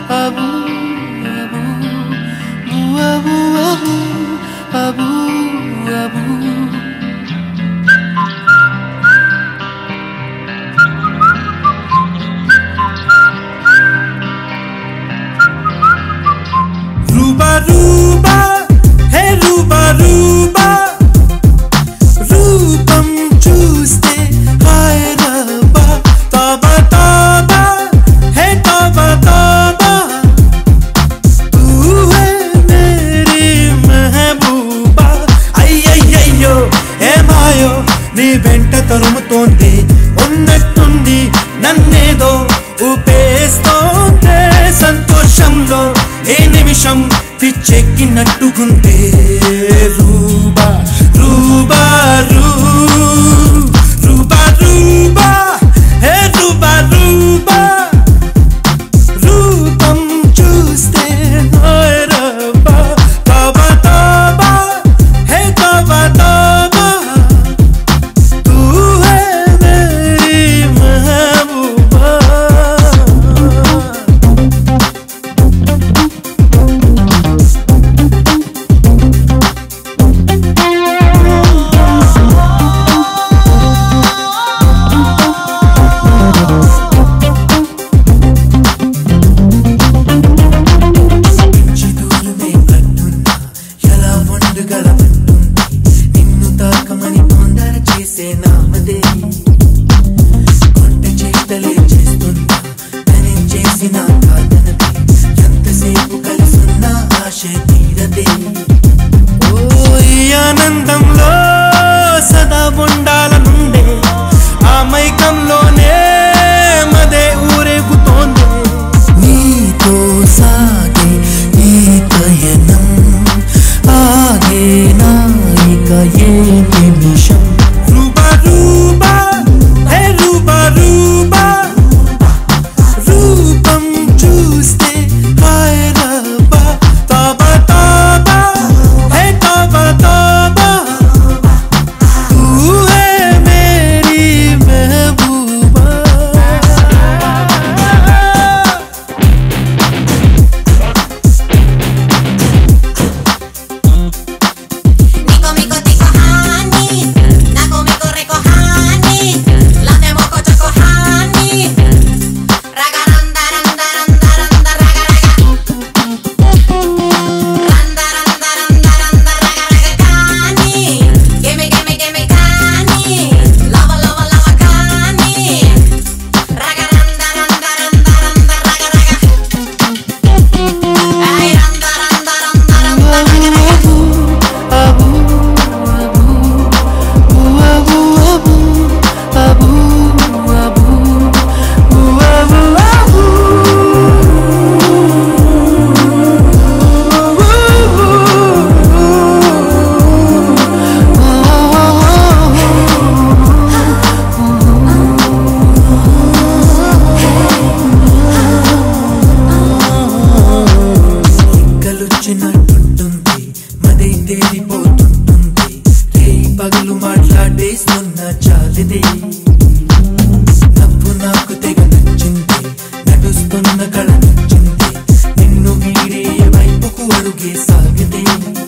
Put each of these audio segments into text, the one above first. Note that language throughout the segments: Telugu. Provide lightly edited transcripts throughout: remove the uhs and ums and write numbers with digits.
తరుముతోంది ఉన్నట్టుండి నన్నేదో ఊపేస్తోంది సంతోషంలో ఏ నిమిషం పిచ్చెక్కినట్టుకుంటే రూబా రూబా రూబా రూబా హే రూబా రూబా రూపం చూస్తే రబ్బా తబా తబా హే తబా తబా ఆనందంలో సదా ఉండాలనుండే ఆ మైకంలోనే మదే ఊరేగుతోంది నీతో సాగే ఈ పయనం ఆగే నాయిక ఏ నిమిషం రూబా రూబా హే రూబా రూబా రూపం చూస్తే హాయ్ రబ్బా తబా తబా హే తబా తబా తూ హే మేరీ మెహబూబా పగలు మాట్లాడేస్తున్న చాలిదే నవ్వు నాకు తెగ నచ్చింది నడుస్తున్న కళ నచ్చింది నిన్ను వీడే వైపుకు అడుగే సాగితే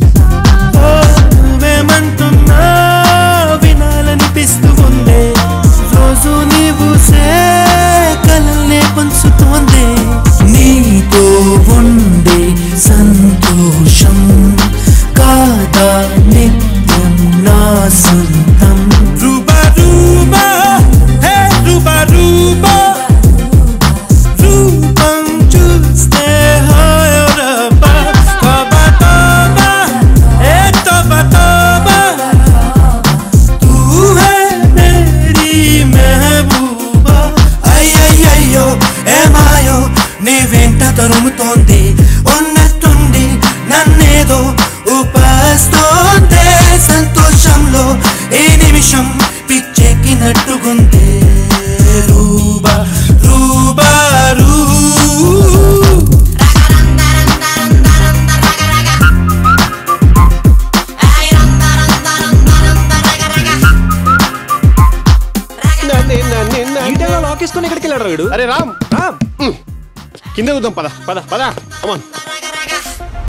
నువ్వేమంటున్నా వినాలనిపిస్తూ ఉందే రోజు నీవు కలల్నే పంచుతోంది నీతో ఉండే సంతోషం కాదా నిత్యం నా సొంతం రూబా రూబా హే రూబా రూబా రూపం చూస్తే హాయ్ రబ్బా తబా తబా హే తబా తబా తూ హే మేరీ మెహబూబా అయ్యయ్యో ఏమాయో నీ వెంట తరుముతోంది ఉన్నట్టుండి నన్నేదో ఊపేస్తోంది సంతోషంలో ఏ నిమిషం పిచ్చెక్కినట్టుకుంది రూబా రూబా లాకేసుకుని ఎక్కడికి వెళ్ళాడు వీడు? అరే రామ్ రామ్ కింద చూద్దాం పద పద పద కమాన్